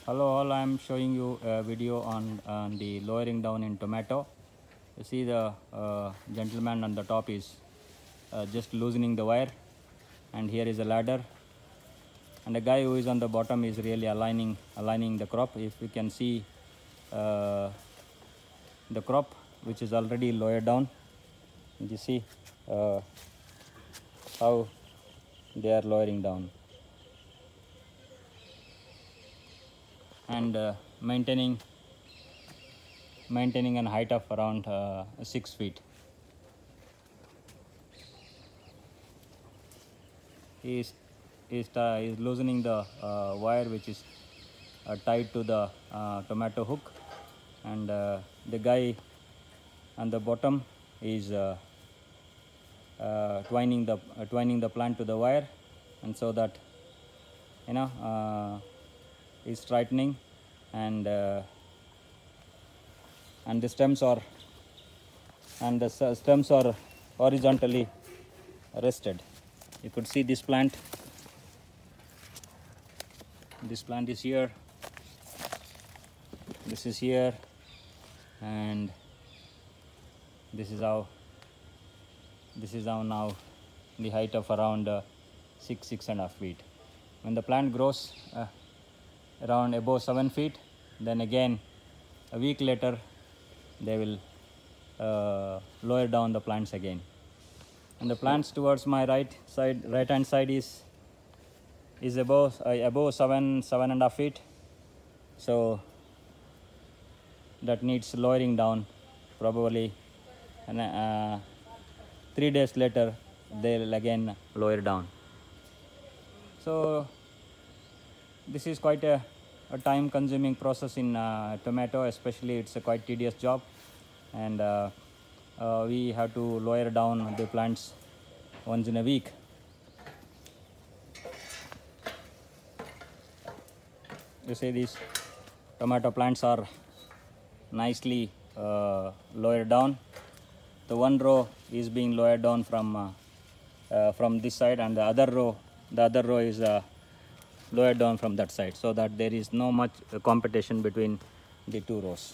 Hello all, I am showing you a video on the lowering down in tomato. You see the gentleman on the top is just loosening the wire, and here is a ladder, and the guy who is on the bottom is really aligning the crop. If you can see the crop which is already lowered down, you see how they are lowering down and maintaining a height of around 6 feet. He is loosening the wire which is tied to the tomato hook, and the guy on the bottom is twining the plant to the wire, and so that is straightening, and the stems are horizontally rested. You could see this plant. This plant is here, this is here, and this is how now the height of around 6.5 feet. When the plant grows around above 7 feet, then again a week later they will lower down the plants again. And the plants towards my right hand side is above 7.5 feet, so that needs lowering down. Probably 3 days later they will again lower down. So this is quite a time consuming process in tomato, especially. It's a quite tedious job, and we have to lower down the plants once in a week. You see, these tomato plants are nicely lowered down. The one row is being lowered down from this side, and the other row is lowered down from that side, so that there is no much competition between the two rows.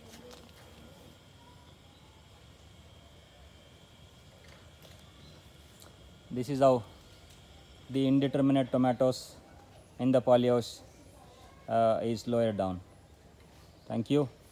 This is how the indeterminate tomatoes in the polyhouse is lowered down. Thank you.